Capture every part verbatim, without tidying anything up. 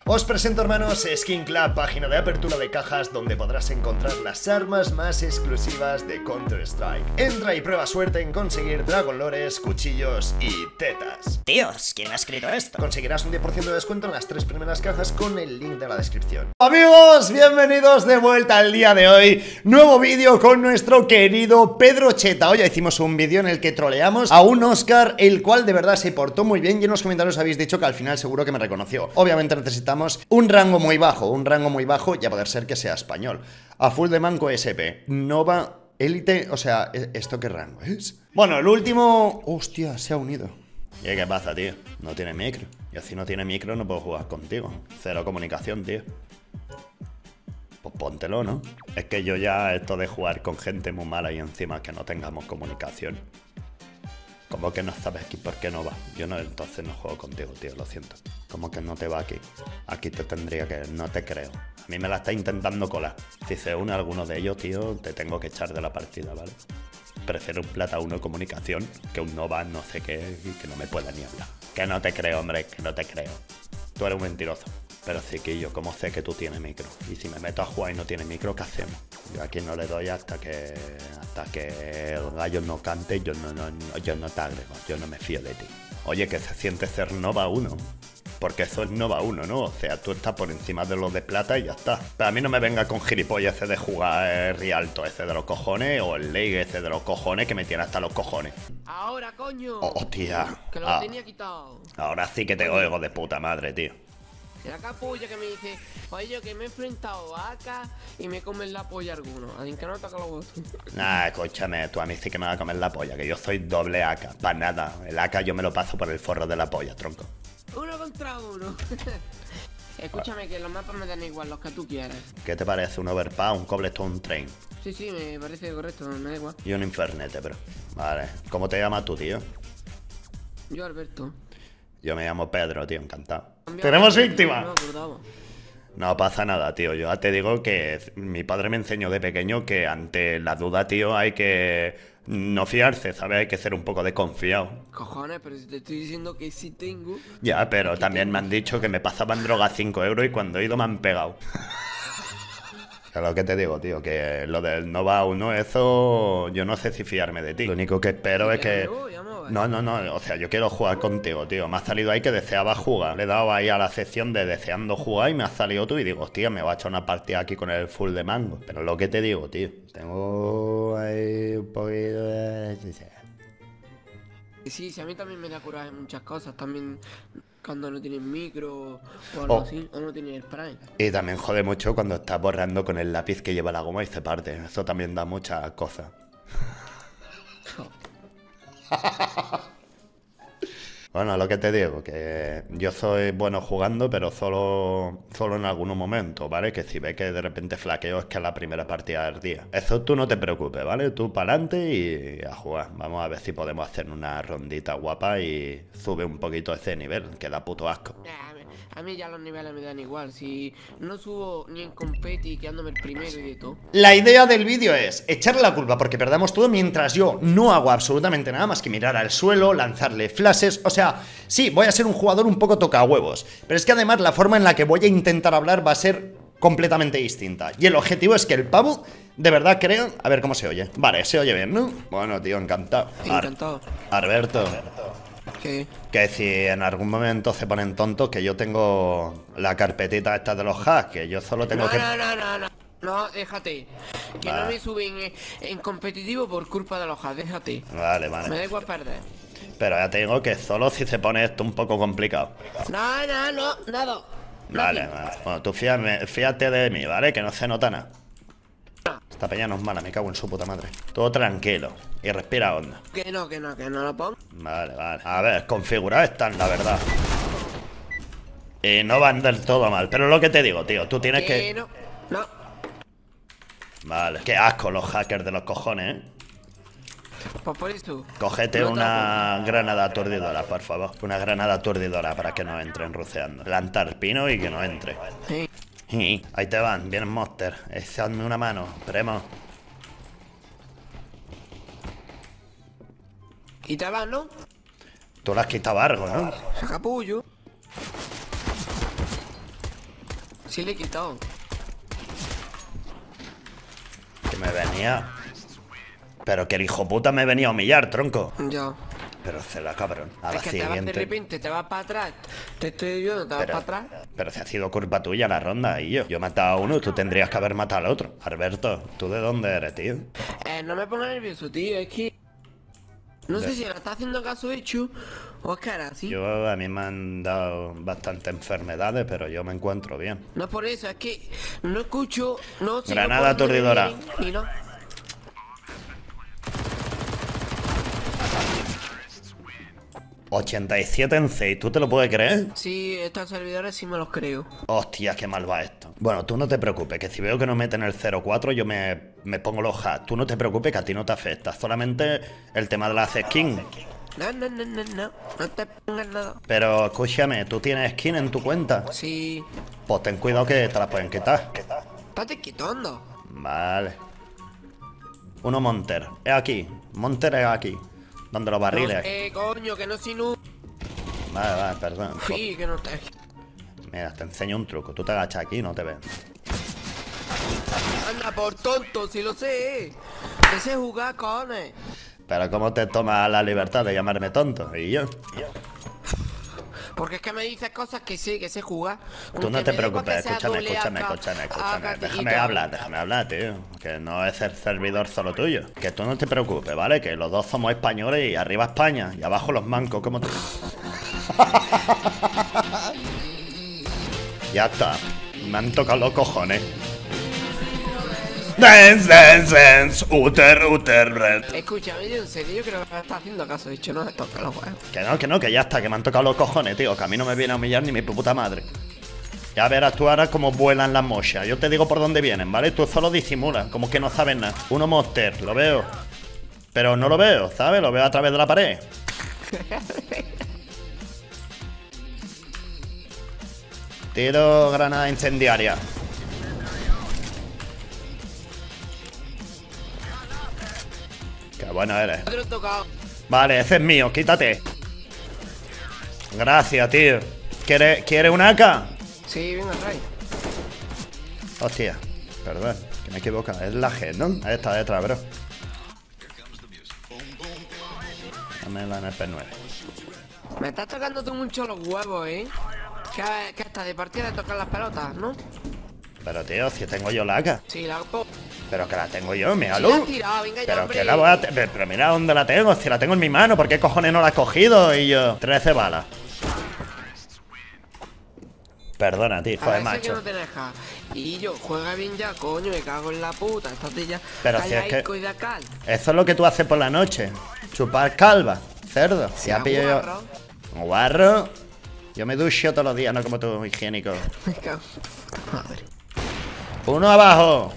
Os presento, hermanos, Skin Club, página de apertura de cajas donde podrás encontrar las armas más exclusivas de Counter-Strike. Entra y prueba suerte en conseguir Dragon Lores, cuchillos y tetas. Tíos, ¿quién ha escrito esto? Conseguirás un diez por ciento de descuento en las tres primeras cajas con el link de la descripción. Amigos, bienvenidos de vuelta al día de hoy. Nuevo vídeo con nuestro querido Pedro Cheta. Hoy hicimos un vídeo en el que troleamos a un Oscar, el cual de verdad se portó muy bien. Y en los comentarios habéis dicho que al final seguro que me reconoció. Obviamente necesitamos un rango muy bajo, un rango muy bajo y a poder ser que sea español. A full de manco S P, Nova Elite, o sea, ¿esto qué rango es? Bueno, el último... Hostia, se ha unido. ¿Y qué pasa, tío? No tiene micro. Y así no tiene micro no puedo jugar contigo. Cero comunicación, tío. Pues póntelo, ¿no? Es que yo ya esto de jugar con gente muy mala y encima que no tengamos comunicación. ¿Cómo que no sabes aquí por qué no va? Yo no, entonces no juego contigo, tío, lo siento. ¿Cómo que no te va aquí? Aquí te tendría que... No te creo. A mí me la está intentando colar. Si se une alguno de ellos, tío, te tengo que echar de la partida, ¿vale? Prefiero un plata uno comunicación que un Nova no sé qué y que no me pueda ni hablar. Que no te creo, hombre, que no te creo. Tú eres un mentiroso. Pero Ciquillo, ¿cómo sé que tú tienes micro? Y si me meto a jugar y no tiene micro, ¿qué hacemos? Yo aquí no le doy hasta que hasta que el gallo no cante, yo no, no, no, yo no te agrego, yo no me fío de ti. Oye, que se siente ser Nova uno. Porque eso es Nova uno, ¿no? O sea, tú estás por encima de los de plata y ya está. Pero a mí no me venga con gilipollas ese de jugar el Rialto ese de los cojones o el League ese de los cojones que me tiene hasta los cojones. Ahora, coño. Oh, hostia. Que lo Ah, tenía quitado. ahora sí que te oigo de puta madre, tío. La capulla que me dice, oye, yo que me he enfrentado a Aka y me comen la polla alguno. Alguien que no toca los huevos. Nah, escúchame, tú a mí sí que me vas a comer la polla, que yo soy doble A K. Para nada, el A K yo me lo paso por el forro de la polla, tronco. Uno contra uno. Escúchame, que los mapas me dan igual, los que tú quieras. ¿Qué te parece? ¿Un overpass, un cobblestone train? Sí, sí, me parece correcto, me da igual. Y un infernete, bro. Vale, ¿cómo te llamas tú, tío? Yo, Alberto. Yo me llamo Pedro, tío, encantado. Cambiado, ¡Tenemos no víctima! me acordaba. No pasa nada, tío. Yo ya te digo que mi padre me enseñó de pequeño que ante la duda, tío, hay que no fiarse, ¿sabes? Hay que ser un poco desconfiado. Cojones, pero si te estoy diciendo que sí tengo. Ya, pero Aquí también tengo. me han dicho que me pasaban drogas cinco euros y cuando he ido me han pegado. Es lo que te digo, tío, que lo del Nova uno, eso yo no sé si fiarme de ti. Lo único que espero es que... No, no, no, o sea, yo quiero jugar contigo, tío. Me ha salido ahí que deseaba jugar. Le he dado ahí a la sección de deseando jugar y me ha salido tú y digo, hostia, me va a echar una partida aquí con el full de mango. Pero lo que te digo, tío, tengo ahí un poquito de... Sí, sí, a mí también me da coraje muchas cosas. También cuando no tienes micro o algo Oh. así, o no tienes spray. Y también jode mucho cuando estás borrando con el lápiz que lleva la goma y se parte. Eso también da muchas cosas. Bueno, lo que te digo, que yo soy bueno jugando, pero solo, solo en algunos momentos, ¿vale? Que si ves que de repente flaqueo es que es la primera partida del día. Eso tú no te preocupes, ¿vale? Tú para adelante y a jugar. Vamos a ver si podemos hacer una rondita guapa y sube un poquito ese nivel, que da puto asco. Nah, a mí ya los niveles me dan igual. Si no subo ni en competi, quedándome el primero y de todo. La idea del vídeo es echarle la culpa porque perdamos todo mientras yo no hago absolutamente nada más que mirar al suelo, lanzarle flashes. O sea, sí, voy a ser un jugador un poco tocahuevos, pero es que además la forma en la que voy a intentar hablar va a ser completamente distinta. Y el objetivo es que el pavo, de verdad creo... A ver cómo se oye. Vale, se oye bien, ¿no? Bueno, tío, encantado. Ar- Encantado. Alberto, ¿Qué? que si en algún momento se ponen tontos, que yo tengo la carpetita esta de los hacks, que yo solo tengo No, que... no, no, no, no. No, déjate. Que Vale. no me suben en, en competitivo por culpa de los hacks, déjate. Vale, Me da vale. igual perder. Pero ya te digo que solo si se pone esto un poco complicado. No, no, no, nada. Vale, vale. Bueno, tú fíjame, fíjate de mí, ¿vale? Que no se nota nada. Esta peña no es mala, me cago en su puta madre. Todo tranquilo. Y respira hondo. Que no, que no, que no lo pongo. Vale, vale. A ver, configuradas están, la verdad. Y no van del todo mal. Pero lo que te digo, tío, tú tienes Que que... no, no. Vale. Qué asco los hackers de los cojones, ¿eh? Pues por eso. Cógete No te una granada aturdidora, por favor. Una granada aturdidora para que no entren ruceando. Plantar pino y que no entre. Sí. Y ahí te van, vienen monster. Echadme una mano, premo. Y te vas, ¿no? Tú le has quitado algo, ¿no? Capullo. Sí le he quitado. Que me venía... Pero que el hijo puta me venía a humillar, tronco. Ya. Pero será cabrón. A la Es que te vas de siguiente... repente, te vas para atrás. Te estoy ayudando, te vas Pero, para atrás. pero si ha sido culpa tuya la ronda y yo. Yo he matado a uno, tú tendrías que haber matado al otro. Alberto, ¿tú de dónde eres, tío? Eh, no me pongas nervioso, tío. Es que... No De- sé si le está haciendo caso hecho o es que era así. Yo, a mí me han dado bastantes enfermedades, pero yo me encuentro bien. No es por eso, es que no escucho, no sigo Granada por donde me aturdidora. vienen y no. ochenta y siete en seis, ¿tú te lo puedes creer? Sí, estos servidores sí me los creo. Hostia, qué mal va esto. Bueno, tú no te preocupes, que si veo que no meten el cero cuatro, yo me, me pongo los hacks. Tú no te preocupes, que a ti no te afecta. Solamente el tema de las skins. No, no, no, no, no. No te pongas nada. Pero escúchame, ¿tú tienes skin en tu cuenta? Sí. Pues ten cuidado que te la pueden quitar. Estate quitando. Vale. Uno Monter. Es aquí. Monter es aquí. Donde los barriles. No sé, coño, que no soy nu. Vale, vale, perdón. Sí, que no te... Mira, te enseño un truco. Tú te agachas aquí y no te ves. Anda por tonto, si lo sé. Que sé jugar, cojones. Pero ¿cómo te tomas la libertad de llamarme tonto? ¿Y yo? Porque es que me dices cosas que sí, que sé jugar. Tú no Aunque te me da igual preocupes, que sea escúchame, doble escúchame, A K, escúchame, A escúchame. K, Déjame y hablar, déjame hablar, tío. Que no es el servidor solo tuyo. Que tú no te preocupes, ¿vale? Que los dos somos españoles y arriba España y abajo los mancos, como tú. Ya está. Me han tocado los cojones. Dance, dance, dance. Uter, uter, red. Escúchame, yo en serio, yo creo que me está haciendo caso. Dicho, no me toca los huevos. Que no, que no, que ya está, que me han tocado los cojones, tío. Que a mí no me viene a humillar ni mi puta madre. Ya verás tú ahora cómo vuelan las mochas. Yo te digo por dónde vienen, ¿vale? Tú solo disimulas, como que no sabes nada. Uno Monster, lo veo. Pero no lo veo, ¿sabes? Lo veo a través de la pared. Tiro granada incendiaria. Qué bueno eres. Otro tocado. Vale, ese es mío, quítate. Gracias, tío. ¿Quieres, ¿quieres un A K? Sí, venga, trae. Hostia, perdón, que me he equivocado. Es la G, ¿no? Ahí está detrás, bro. Dame la N P nueve. Me estás tocando tú mucho los huevos, ¿eh? Que, que hasta de partida de tocar las pelotas, ¿no? Pero, tío, si tengo yo la A K. Sí, la hago. Pero que la tengo yo, Sí, míralo. la has tirado, venga ya, Pero hombre. que la voy a... te- Pero mira dónde la tengo, si la tengo en mi mano. ¿Por qué cojones no la he cogido? Y yo... trece balas. Perdona, tío, hijo A de veces que macho. no te deja. Y yo, juega bien ya, coño, me cago en la puta. Estate ya Pero si es que- callaico y de cal. Eso es lo que tú haces por la noche. Chupar calva, cerdo. Si Ya hago pillo yo... guarro. Guarro. Yo me ducho todos los días, no como tú, higiénico. Me cago en puta madre. Uno abajo.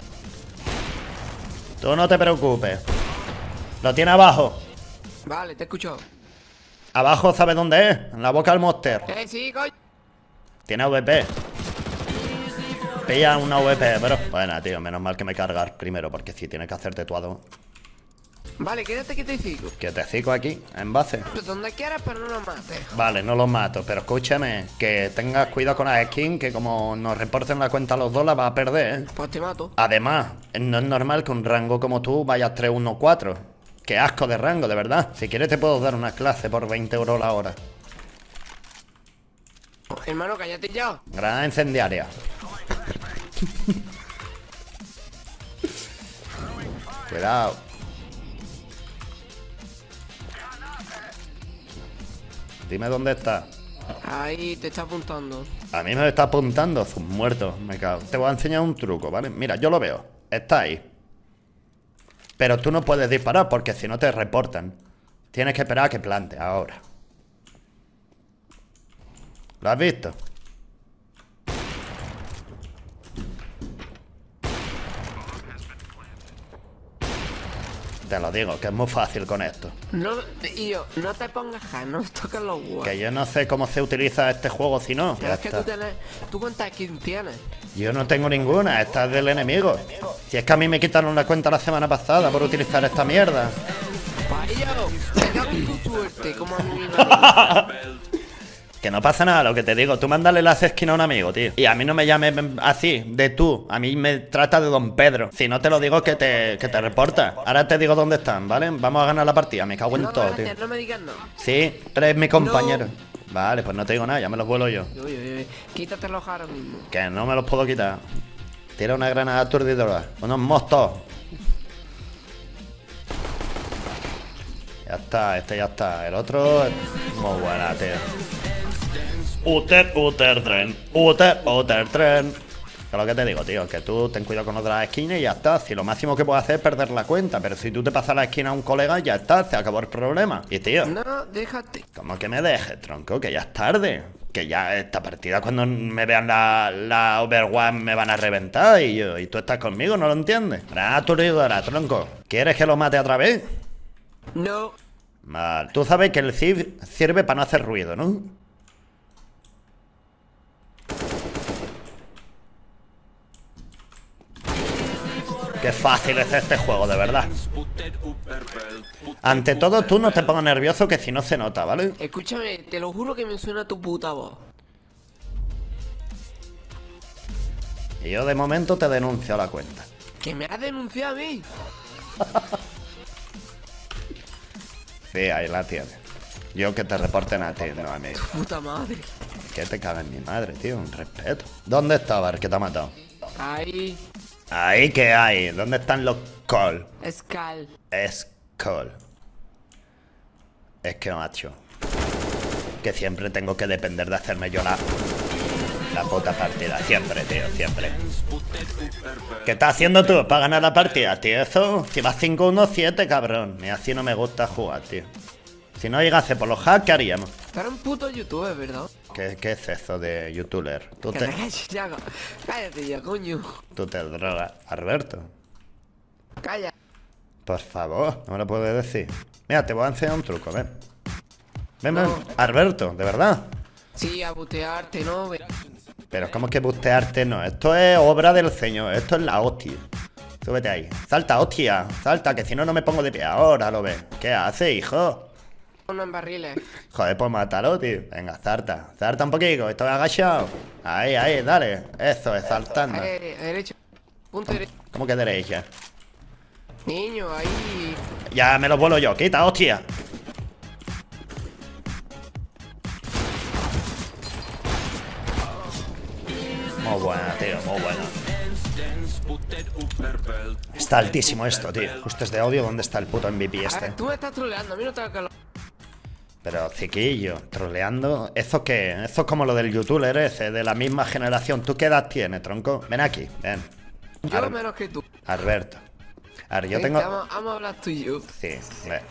Tú no te preocupes. Lo tiene abajo. Vale, te escucho. Abajo, ¿sabes dónde es? En la boca del monster. Eh, sí, coño. Tiene A V P. Pilla una A V P, bro. Bueno, tío, menos mal que me cargas primero, porque si tienes que hacerte tu ado. Vale, quédate que te sigo. Que te cico aquí, en base. Pues donde quieras, pero no lo mates. Vale, no los mato, pero escúchame, que tengas cuidado con las skins, que como nos reporten la cuenta a los dos, la vas a perder, ¿eh? Pues te mato. Además, no es normal que un rango como tú vayas tres uno cuatro. Qué asco de rango, de verdad. Si quieres te puedo dar una clase por veinte euros la hora. Hermano, cállate ya. Granada incendiaria. Cuidado. Dime dónde está. Ahí te está apuntando. A mí me está apuntando, sus muertos, me cago. Te voy a enseñar un truco, ¿vale? Mira, yo lo veo. Está ahí. Pero tú no puedes disparar porque si no te reportan. Tienes que esperar a que plante, ahora. ¿Lo has visto? Te lo digo, que es muy fácil con esto. No, y yo, no te pongas ja, no me toques los huevos. Que yo no sé cómo se utiliza este juego si no. Pero Ya es que está. tú tienes. ¿Tú cuántas skins tienes? Yo no tengo ninguna, esta es del enemigo. Si es que a mí me quitaron la cuenta la semana pasada por utilizar esta mierda. Paillo, me cago en tu suerte, como a mí me Que no pasa nada, lo que te digo. Tú mándale la esquina a un amigo, tío. Y a mí no me llames así, de tú. A mí me trata de Don Pedro. Si no te lo digo, que te, que te reporta. Ahora te digo dónde están, ¿vale? Vamos a ganar la partida. Me cago en No, todo, gracias, tío. no me digas no. Sí, eres mi compañero. No. Vale, pues no te digo nada, ya me los vuelo yo. Uy, uy, uy. Quítatelos ahora mismo. Que no me los puedo quitar. Tira una granada aturdidora. Unos mostos. Ya está, este ya está. El otro es muy buena, tío. Uter, uter, tren. Uter, uter, tren. Que es lo que te digo, tío. Que tú ten cuidado con otras esquinas y ya está. Si lo máximo que puedes hacer es perder la cuenta. Pero si tú te pasas la esquina a un colega, ya está. Se acabó el problema. Y tío. No, déjate. ¿Cómo que me dejes, tronco? Que ya es tarde. Que ya esta partida, cuando me vean la, la Overwatch, me van a reventar. Y yo, y tú estás conmigo, ¿no lo entiendes? Granada aturdidora, tronco. ¿Quieres que lo mate otra vez? No. Vale. Tú sabes que el C I V sirve para no hacer ruido, ¿no? Qué fácil es este juego, de verdad. Ante todo, tú no te pongas nervioso, que si no se nota, ¿vale? Escúchame, te lo juro que me suena tu puta voz. Y yo de momento te denuncio la cuenta. ¿Que me has denunciado a mí? Sí, ahí la tienes. Yo que te reporten a ti, no a mí. Puta madre. Que te caga en mi madre, tío, un respeto. ¿Dónde estaba el que te ha matado? Ahí. Ahí que hay. ¿Dónde están los call? Escal. Es call. Es que macho. Que siempre tengo que depender de hacerme yo la... La puta partida. Siempre, tío, siempre. ¿Qué estás haciendo tú para ganar la partida, tío? Eso, si vas cinco uno siete, cabrón. Ni así no me gusta jugar, tío. Si no llegase por los hacks, ¿qué haríamos? Tú eres un puto youtuber, ¿verdad? ¿Qué, qué es eso de youtuber? Tú Que te, te calles ya, cállate ya, coño. tú te drogas. Alberto, Calla. por favor, no me lo puedes decir. Mira, te voy a enseñar un truco, ven. Ven, ven. No. Alberto, de verdad. Sí, a butearte, ¿no? Pero ¿cómo que bustearte no? Esto es obra del señor, esto es la hostia. Súbete ahí. Salta, hostia. Salta, que si no, no me pongo de pie. Ahora lo ves. ¿Qué hace, hijo? Uno en barriles. Joder, pues mátalo, tío. Venga, salta. Salta un poquito, estoy agachado. Ahí, ahí, dale. Eso es, saltando. Ahí, derecho. Punto derecho. ¿Cómo que derecha? Niño, ahí. Ya me lo vuelo yo. Quita, hostia. Muy buena, tío, muy buena. Está altísimo esto, tío. Justo es de audio, ¿dónde está el puto M V P A este? ver, tú me estás troleando, a mí no te hagas lo... Pero, ciquillo, troleando. ¿Eso qué? Eso es como lo del youtuber ese, de la misma generación. ¿Tú qué edad tienes, tronco? Ven aquí, ven. Yo Ar- menos que tú. Alberto. A ver, yo Vente, tengo... Vamos, vamos a hablar tú y yo. Sí, ve.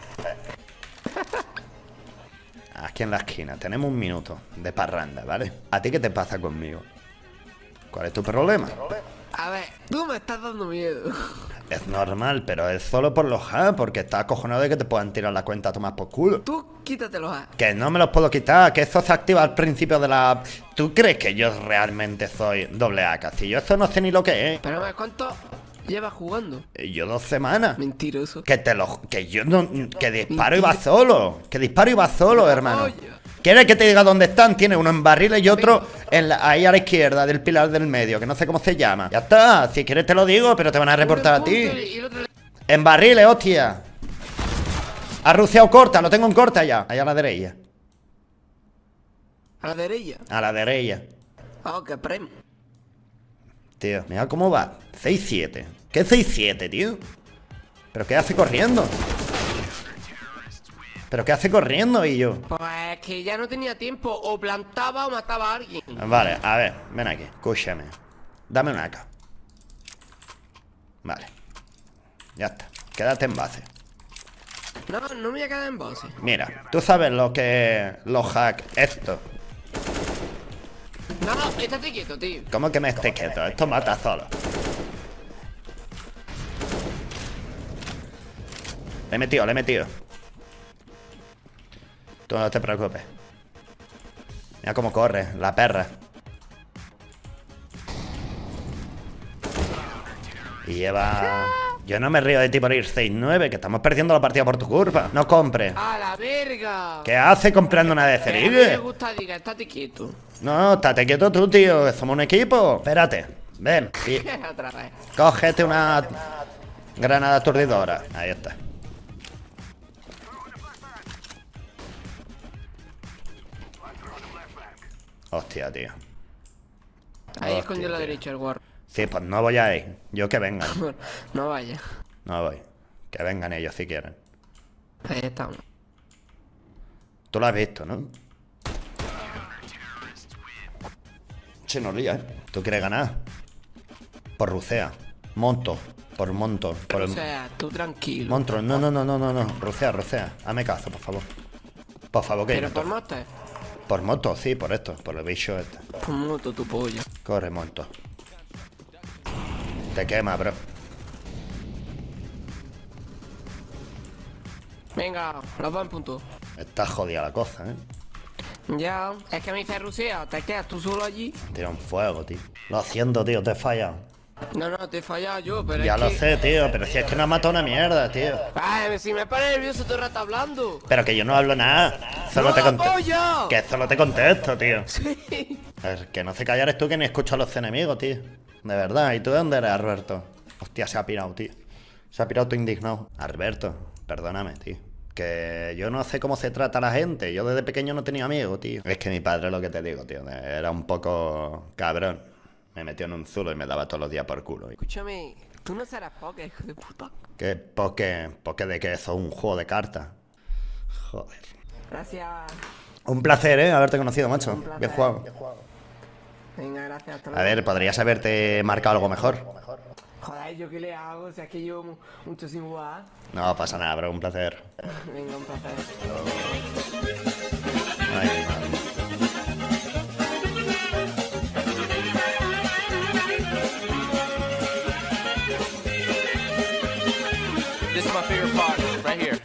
Aquí en la esquina. Tenemos un minuto de parranda, ¿vale? ¿A ti qué te pasa conmigo? ¿Cuál es tu problema? A ver, tú me estás dando miedo. Es normal, pero es solo por los hacks, porque estás acojonado de que te puedan tirar la cuenta a tomar por culo. Tú quítatelos a... Que no me los puedo quitar, que eso se activa al principio de la... ¿Tú crees que yo realmente soy doble A? Si yo eso no sé ni lo que es. Pero, ¿cuánto llevas jugando? Yo dos semanas. Mentiroso. Que te lo... Que yo no... Que disparo y va solo. Que disparo y va solo, hermano. Oye. ¿Quieres que te diga dónde están? Tiene uno en barriles y otro en la- ahí a la izquierda del pilar del medio, que no sé cómo se llama. Ya está, si quieres te lo digo, pero te van a reportar a ti. Y el otro... En barriles, hostia. Ha ruciado corta, lo tengo en corta ya. Allá a la derecha. A la derecha. A la derecha. Ah, qué premio. Tío, mira cómo va. seis siete. ¿Qué seis siete, tío? ¿Pero qué hace corriendo? ¿Pero qué hace corriendo, y yo? Pues que ya no tenía tiempo. O plantaba o mataba a alguien. Vale, a ver, ven aquí, escúchame. Dame una A K. Vale. Ya está, quédate en base. No, no me voy a quedar en base. Mira, tú sabes lo que... Los hacks, esto. No, no, estate quieto, tío. ¿Cómo que me esté quieto? Esto mata solo. Le he metido, le he metido. Tú no te preocupes. Mira cómo corre, la perra. Y lleva Yo no me río de ti por ir seis nueve, que estamos perdiendo la partida por tu culpa. No compres. ¡A la verga! ¿Qué haces comprando una de A mí me Cerigue? gusta, diga, estate quieto. No, estate quieto tú, tío, que somos un equipo. Espérate, ven. Y Otra vez. cógete una granada aturdidora. Ahí está. Hostia, tío. Ahí Hostia, escondió a la tío. derecha el guarro. Sí, pues no voy a ir. Yo que vengan. No vaya. No voy. Que vengan ellos si quieren. Ahí estamos. Tú lo has visto, ¿no? Se nos lía, ¿eh? ¿Tú quieres ganar? Por Rucea. Monto. Por Monto. Por O el... sea, tú tranquilo. Montro. No, no, no, no, no, no. Rucea, Rucea. Hazme caso, por favor. Por favor, que Pero yo por no- moto, Por moto, sí, por esto. Por el bicho este. por moto tu pollo. Corre, Monto. Te quema, bro. Venga, los dos en punto. Está jodida la cosa, ¿eh? Ya, es que me dice Rusia, ¿te quedas tú solo allí? Tira un fuego, tío. Lo siento, tío, te he fallado. No, no, te he fallado yo, pero Ya es lo que... sé, tío, pero si es que no has matado una mierda, tío. Ay, si me pone nervioso todo el rato hablando. Pero que yo no hablo nada. Solo ¡No, te la contesto. polla! Que solo te contesto, tío. Sí. El que no se calla eres tú, que ni escucha a los enemigos, tío. De verdad. ¿Y tú de dónde eres, Alberto? Hostia, se ha pirado, tío. Se ha pirado todo indignado. Alberto, perdóname, tío. Que yo no sé cómo se trata a la gente. Yo desde pequeño no tenía amigos, tío. Es que mi padre, lo que te digo, tío, era un poco cabrón. Me metió en un zulo y me daba todos los días por culo. Escúchame, tú no serás poca, hijo de puta. ¿Qué poke? ¿Poke de qué? Eso es un juego de cartas. Joder. Gracias. Un placer, ¿eh? Haberte conocido, macho. Un placer. Bien jugado. Venga, gracias, hasta A luego. ver, podrías haberte marcado algo mejor. Joder, ¿yo qué le hago? O sea, es que llevo mu- mucho sin jugar. No pasa nada, bro. Un placer. Venga, un placer. Ay, mi madre. This is my favorite part, right here.